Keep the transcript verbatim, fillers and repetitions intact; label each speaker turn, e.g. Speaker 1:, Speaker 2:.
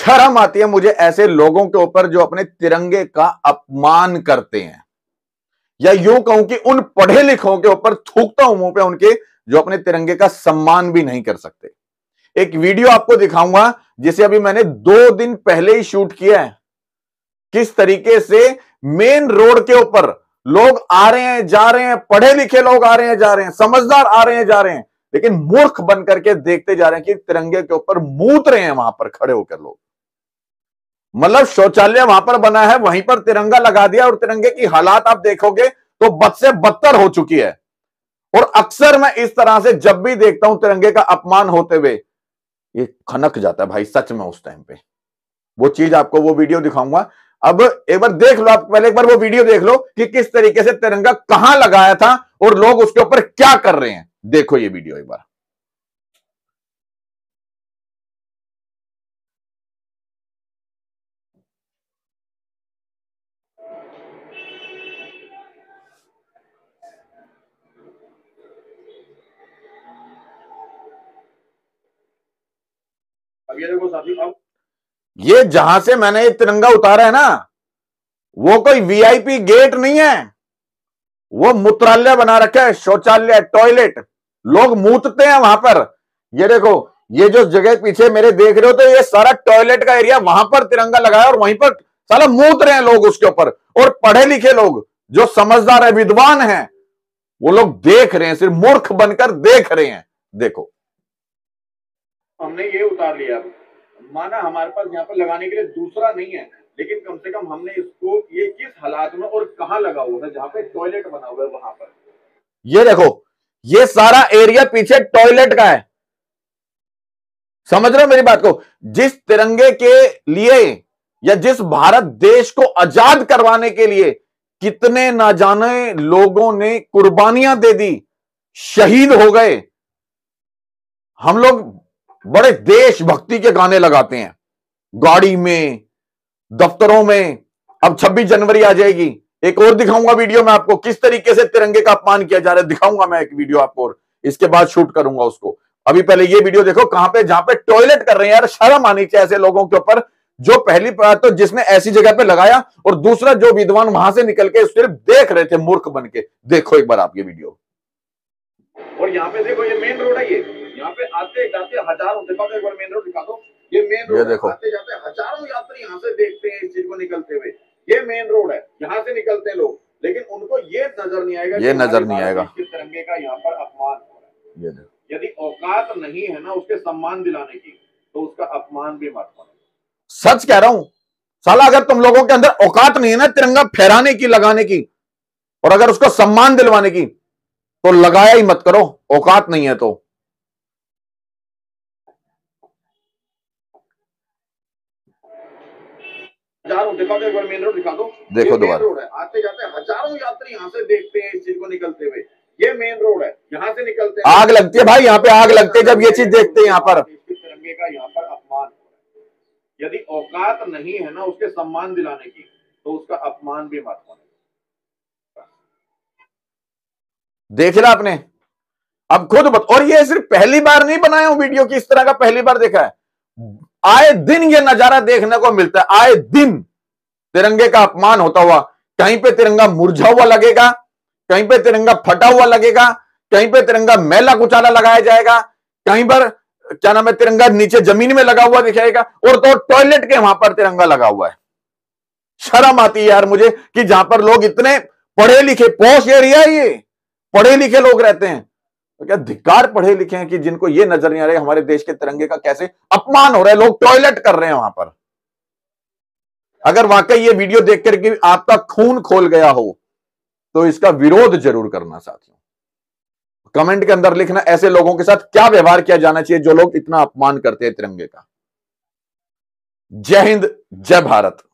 Speaker 1: शर्म आती है मुझे ऐसे लोगों के ऊपर जो अपने तिरंगे का अपमान करते हैं, या यूं कहूं कि उन पढ़े लिखों के ऊपर थूकता हूं मुंह पे उनके, जो अपने तिरंगे का सम्मान भी नहीं कर सकते। एक वीडियो आपको दिखाऊंगा जिसे अभी मैंने दो दिन पहले ही शूट किया है। किस तरीके से मेन रोड के ऊपर लोग आ रहे हैं जा रहे हैं, पढ़े लिखे लोग आ रहे हैं जा रहे हैं, समझदार आ रहे हैं जा रहे हैं, लेकिन मूर्ख बन करके देखते जा रहे हैं कि तिरंगे के ऊपर मूत रहे हैं वहां पर खड़े होकर लोग। मतलब शौचालय वहां पर बना है, वहीं पर तिरंगा लगा दिया, और तिरंगे की हालात आप देखोगे तो बद से बदतर हो चुकी है। और अक्सर मैं इस तरह से जब भी देखता हूं तिरंगे का अपमान होते हुए, ये खनक जाता है भाई सच में। उस टाइम पे वो चीज आपको, वो वीडियो दिखाऊंगा। अब एक बार देख लो, आप पहले एक बार वो वीडियो देख लो कि किस तरीके से तिरंगा कहां लगाया था और लोग उसके ऊपर क्या कर रहे हैं। देखो ये वीडियो एक बार। अब ये देखो साथी, अब ये जहां से मैंने ये तिरंगा उतारा है ना, वो कोई वीआईपी गेट नहीं है, वो मूत्रालय बना रखा है, शौचालय, टॉयलेट। लोग मूतते हैं वहां पर। ये देखो, ये जो जगह पीछे मेरे देख रहे हो, तो ये सारा टॉयलेट का एरिया, वहां पर तिरंगा लगाया और वहीं पर साला मूत रहे हैं लोग उसके ऊपर। और पढ़े लिखे लोग जो समझदार है, विद्वान हैं, वो लोग देख रहे हैं, सिर्फ मूर्ख बनकर देख रहे हैं। देखो, हमने ये उतार लिया, माना हमारे पास यहाँ पर लगाने के लिए दूसरा नहीं है, लेकिन कम से कम हमने इसको, ये किस हालात में और कहां लगा हुआ है, जहां पे टॉयलेट बना हुआ है वहां पर। ये देखो, ये सारा एरिया पीछे टॉयलेट का है। समझ रहे हो मेरी बात को? जिस तिरंगे के लिए, या जिस भारत देश को आजाद करवाने के लिए कितने ना जाने लोगों ने कुर्बानियां दे दी, शहीद हो गए। हम लोग बड़े देशभक्ति के गाने लगाते हैं गाड़ी में, दफ्तरों में। अब छब्बीस जनवरी आ जाएगी, एक और दिखाऊंगा वीडियो में आपको किस तरीके से तिरंगे का अपमान किया जा रहा है। दिखाऊंगा मैं एक वीडियो आपको, और इसके बाद शूट करूंगा उसको। अभी पहले ये वीडियो देखो, कहां पे, जहां पे टॉयलेट कर रहे हैं। यार शर्म आनी चाहिए ऐसे लोगों के ऊपर, जो पहली बात तो जिसने ऐसी जगह पे लगाया, और दूसरा जो विद्वान वहां से निकल के सिर्फ देख रहे थे मूर्ख बन के। देखो एक बार आप ये वीडियो। और यहाँ पे देखो, ये मेन रोड है, ये यहाँ पे आते जाते हजारों, देखो एक बार मेन रोड दिखा दो, ये मेन रोड, देखो आते जाते हजारों यात्री यहाँ से देखते हैं इस चीज को निकलते हुए। ये मेन रोड है, यहाँ से निकलते हैं लोग, लेकिन उनको ये नजर नहीं आएगा, ये नजर नहीं आएगा कि तिरंगे का यहाँ पर अपमान हो रहा है। यदि औकात नहीं है ना उसके सम्मान दिलाने की, तो उसका अपमान भी मत होना। सच कह रहा हूं साला, अगर तुम लोगों के अंदर औकात नहीं है ना तिरंगा फहराने की, लगाने की, और अगर उसको सम्मान दिलवाने की, तो लगाया ही मत करो। औकात नहीं है तो। हजारों, दिखा दो एक बार मेन रोड दिखा दो, देखो दोबारा रोड है, आते जाते हजारों यात्री यहाँ से देखते हैं इस चीज को निकलते हुए। ये मेन रोड है, यहाँ से निकलते हैं, आग लगती है भाई, यहाँ पे आग लगती है जब ये चीज देखते हैं। यहाँ पर तिरंगे का यहाँ पर अपमान, यदि औकात नहीं है ना उसके सम्मान दिलाने की, तो उसका अपमान भी मत होने। देख रहा आपने, अब खुद बत, और ये सिर्फ पहली बार नहीं बनाया हूं वीडियो की, इस तरह का पहली बार देखा है। आए दिन ये नजारा देखने को मिलता है, आए दिन तिरंगे का अपमान होता हुआ। कहीं पे तिरंगा मुरझा हुआ लगेगा, कहीं पे तिरंगा फटा हुआ लगेगा, कहीं पे तिरंगा मैला कुचाला लगाया जाएगा, कहीं पर क्या नाम है तिरंगा नीचे जमीन में लगा हुआ दिखाएगा, और तो टॉयलेट के वहां पर तिरंगा लगा हुआ है। शर्म आती है यार मुझे कि जहां पर लोग इतने पढ़े लिखे, पॉश एरिया है ये, पढ़े लिखे लोग रहते हैं, तो क्या धिक्कार पढ़े लिखे हैं कि जिनको ये नजर नहीं आ रहा है हमारे देश के तिरंगे का कैसे अपमान हो रहा है। लोग टॉयलेट कर रहे हैं वहां पर। अगर वाकई ये वीडियो देख करके आपका खून खोल गया हो, तो इसका विरोध जरूर करना साथियों। कमेंट के अंदर लिखना ऐसे लोगों के साथ क्या व्यवहार किया जाना चाहिए जो लोग इतना अपमान करते हैं तिरंगे का। जय हिंद, जय भारत।